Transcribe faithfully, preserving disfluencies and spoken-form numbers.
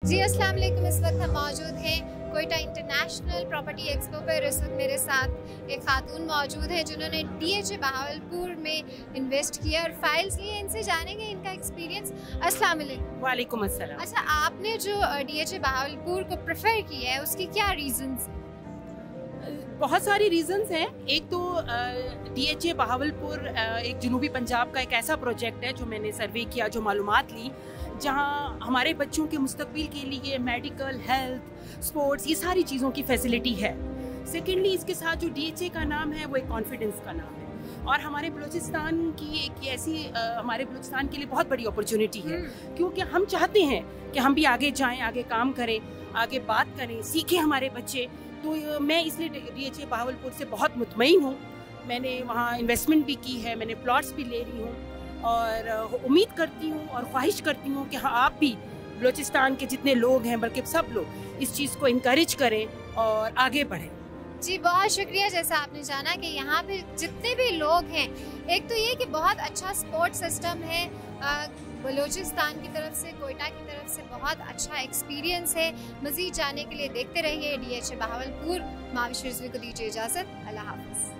जी अस्सलाम वालेकुम। इस वक्त हम मौजूद हैं कोयटा इंटरनेशनल प्रॉपर्टी एक्सपो पर। इस वक्त मेरे साथ एक खातून मौजूद है जिन्होंने डीएचए बहावलपुर में इन्वेस्ट किया और फाइल्स लिए। इनसे जानेंगे इनका एक्सपीरियंस। अस्सलाम वालेकुम। वालेकुम अस्सलाम। अच्छा, आपने जो डीएचए बहावलपुर को प्रेफर किया है उसके क्या रीजंस? बहुत सारी रीजंस हैं। एक तो डीएचए बहावलपुर एक जनूबी पंजाब का एक ऐसा प्रोजेक्ट है जो मैंने सर्वे किया, जो मालूमात ली, जहां हमारे बच्चों के मुस्तकबिल के लिए मेडिकल, हेल्थ, स्पोर्ट्स, ये सारी चीज़ों की फैसिलिटी है। सेकेंडली, इसके साथ जो डीएचए का नाम है वो एक कॉन्फिडेंस का नाम है और हमारे बलूचिस्तान की एक ऐसी आ, हमारे बलूचिस्तान के लिए बहुत बड़ी अपॉर्चुनिटी है, क्योंकि हम चाहते हैं कि हम भी आगे जाएं, आगे काम करें, आगे बात करें, सीखें हमारे बच्चे। तो मैं इसलिए डीएचए बहावलपुर से बहुत मुतमईन हूँ। मैंने वहाँ इन्वेस्टमेंट भी की है, मैंने प्लॉट्स भी ले रही हूँ और उम्मीद करती हूँ और ख्वाहिश करती हूँ कि हाँ, आप भी बलूचिस्तान के जितने लोग हैं, बल्कि सब लोग इस चीज़ को इनकरेज करें और आगे बढ़ें। जी बहुत शुक्रिया। जैसा आपने जाना कि यहाँ पे जितने भी लोग हैं, एक तो ये कि बहुत अच्छा सपोर्ट सिस्टम है बलूचिस्तान की तरफ से, कोयटा की तरफ से बहुत अच्छा एक्सपीरियंस है। मज़ीद जाने के लिए देखते रहिए डीएचए बहावलपुर। माविश रिजवी को दीजिए इजाज़त। अल्लाह हाफ़िज़।